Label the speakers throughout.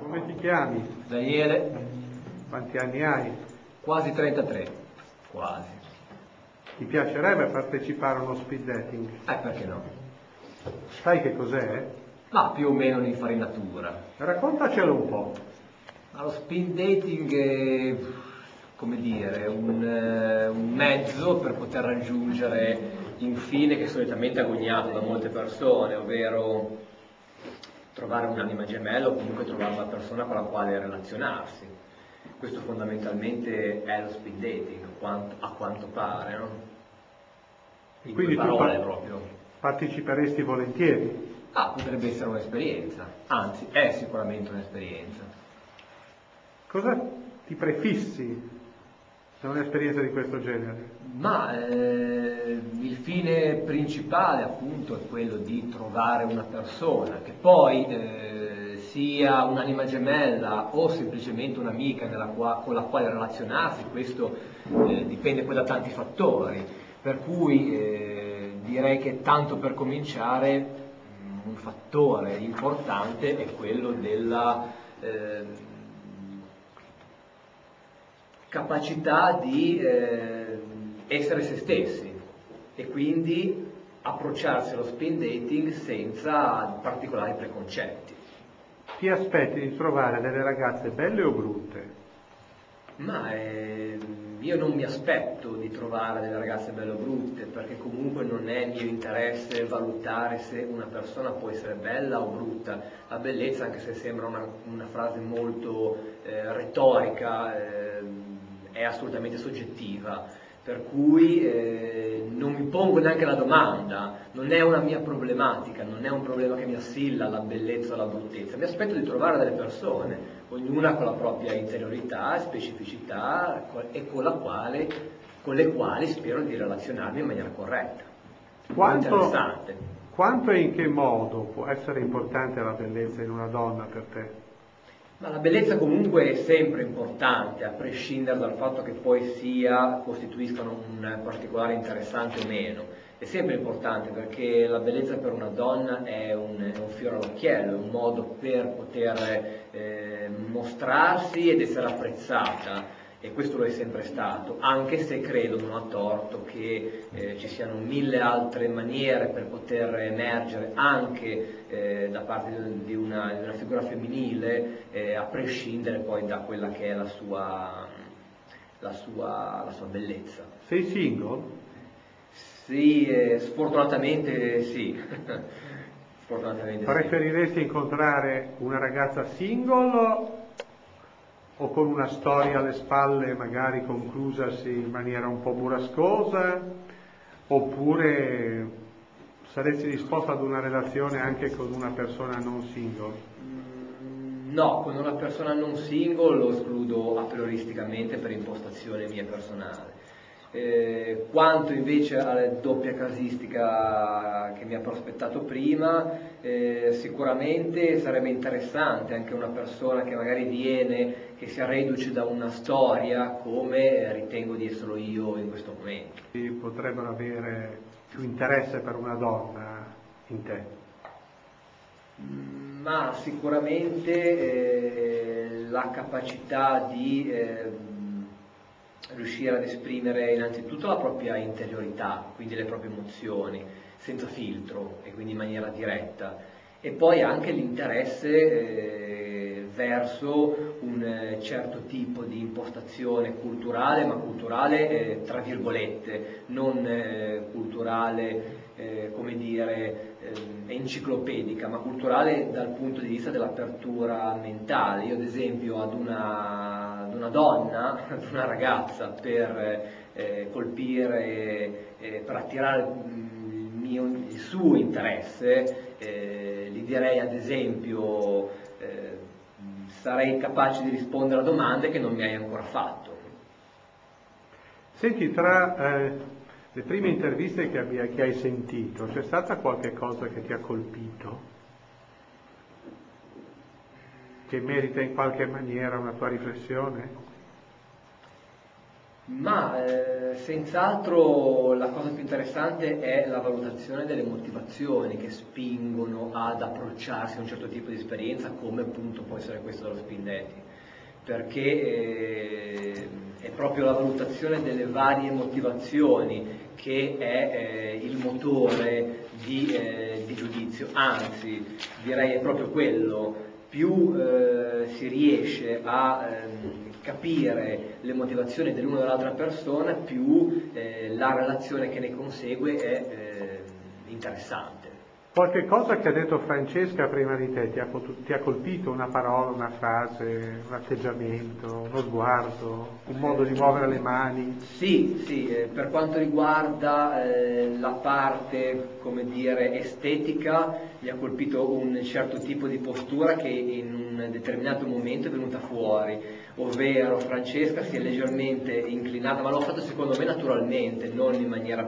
Speaker 1: Come ti chiami?
Speaker 2: Daniele,
Speaker 1: Quanti anni hai?
Speaker 2: quasi 33, quasi.
Speaker 1: Ti piacerebbe partecipare a uno speed dating?
Speaker 2: Perché no?
Speaker 1: Sai che cos'è?
Speaker 2: Ma più o meno un'infarinatura.
Speaker 1: Raccontacelo un po'.
Speaker 2: Ma lo speed dating è, come dire, un mezzo per poter raggiungere il fine che è solitamente agognato da molte persone, ovvero trovare un'anima gemella o comunque trovare una persona con la quale relazionarsi. Questo fondamentalmente è lo speed dating, a quanto pare, no? In
Speaker 1: Quindi
Speaker 2: due
Speaker 1: tu
Speaker 2: parole proprio.
Speaker 1: parteciperesti volentieri?
Speaker 2: Potrebbe essere un'esperienza, anzi è sicuramente un'esperienza.
Speaker 1: Cosa ti prefissi da un'esperienza di questo genere?
Speaker 2: Ma il fine principale appunto è quello di trovare una persona che poi sia un'anima gemella o semplicemente un'amica con la quale relazionarsi. Questo dipende poi da tanti fattori, per cui direi che tanto per cominciare un fattore importante è quello della capacità di essere se stessi e quindi approcciarsi allo speed dating senza particolari preconcetti.
Speaker 1: Ti aspetti di trovare delle ragazze belle o brutte?
Speaker 2: Ma io non mi aspetto di trovare delle ragazze belle o brutte, perché comunque non è mio interesse valutare se una persona può essere bella o brutta. La bellezza, anche se sembra una frase molto retorica, è assolutamente soggettiva, per cui non mi pongo neanche la domanda, non è una mia problematica, non è un problema che mi assilla la bellezza o la bruttezza. Mi aspetto di trovare delle persone, ognuna con la propria interiorità e specificità e con le quali spero di relazionarmi in maniera corretta. Interessante.
Speaker 1: Quanto e in che modo può essere importante la bellezza in una donna per te?
Speaker 2: Ma la bellezza comunque è sempre importante, a prescindere dal fatto che poi costituiscano un particolare interessante o meno. È sempre importante perché la bellezza per una donna è un fiore all'occhiello, è un modo per poter mostrarsi ed essere apprezzata. E questo lo è sempre stato, anche se credo, non a torto, che ci siano mille altre maniere per poter emergere anche da parte di una figura femminile, a prescindere poi da quella che è la sua bellezza.
Speaker 1: Sei single?
Speaker 2: Sì, sfortunatamente sì. Sfortunatamente sì.
Speaker 1: Preferiresti incontrare una ragazza single o con una storia alle spalle magari conclusasi in maniera un po' burrascosa, oppure saresti disposto ad una relazione anche con una persona non single?
Speaker 2: No, con una persona non single lo escludo a prioristicamente per impostazione mia personale. Quanto invece alla doppia casistica che mi ha prospettato prima, sicuramente sarebbe interessante anche una persona che magari viene, che sia reduce da una storia come ritengo di esserlo io in questo momento.
Speaker 1: Potrebbero avere più interesse per una donna in te?
Speaker 2: Ma sicuramente la capacità di riuscire ad esprimere innanzitutto la propria interiorità, quindi le proprie emozioni, senza filtro e quindi in maniera diretta, e poi anche l'interesse verso un certo tipo di impostazione culturale, ma culturale tra virgolette, non culturale come dire enciclopedica, ma culturale dal punto di vista dell'apertura mentale. Io ad esempio ad una donna, ad una ragazza, per colpire, per attirare il suo interesse, gli direi ad esempio sarei capace di rispondere a domande che non mi hai ancora fatto.
Speaker 1: Senti, tra le prime interviste che hai sentito, c'è stata qualche cosa che ti ha colpito? Che merita in qualche maniera una tua riflessione?
Speaker 2: Ma senz'altro la cosa più interessante è la valutazione delle motivazioni che spingono ad approcciarsi a un certo tipo di esperienza, come appunto può essere questo dello speed dating, perché è proprio la valutazione delle varie motivazioni che è il motore di giudizio, anzi direi è proprio quello. Più si riesce a capire le motivazioni dell'una o dell'altra persona, più la relazione che ne consegue è interessante.
Speaker 1: Qualche cosa che ha detto Francesca prima di te ti ha colpito? Una parola, una frase, un atteggiamento, uno sguardo, un modo di muovere le mani?
Speaker 2: Sì, per quanto riguarda la parte, come dire, estetica, mi ha colpito un certo tipo di postura che in un determinato momento è venuta fuori, ovvero Francesca si è leggermente inclinata, ma l'ho fatto secondo me naturalmente, non in maniera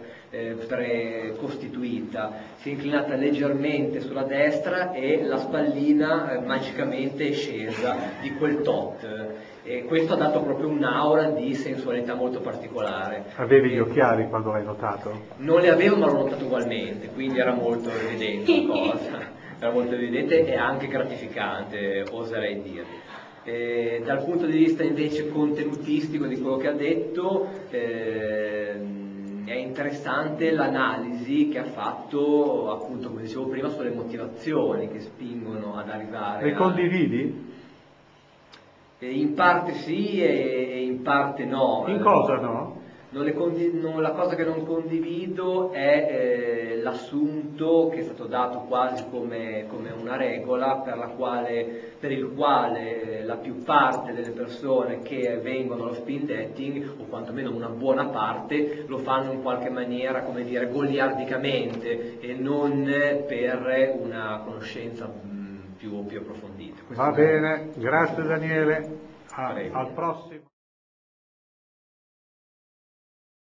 Speaker 2: precostituita, si è inclinata leggermente sulla destra e la spallina magicamente è scesa di quel tot. E questo ha dato proprio un'aura di sensualità molto particolare.
Speaker 1: Avevi gli occhiali quando l'hai notato?
Speaker 2: Non li avevo, ma l'ho notato ugualmente, quindi era molto evidente la cosa, era molto evidente e anche gratificante, oserei dire. Dal punto di vista invece contenutistico di quello che ha detto, è interessante l'analisi che ha fatto, appunto, come dicevo prima, sulle motivazioni che spingono ad arrivare
Speaker 1: Le condividi?
Speaker 2: In parte sì e in parte no.
Speaker 1: In cosa no?
Speaker 2: La cosa che non condivido è l'assunto che è stato dato quasi come una regola per il quale la più parte delle persone che vengono allo speed dating, o quantomeno una buona parte, lo fanno in qualche maniera, come dire, goliardicamente e non per una conoscenza più approfondita.
Speaker 1: Va bene, grazie Daniele, al prossimo.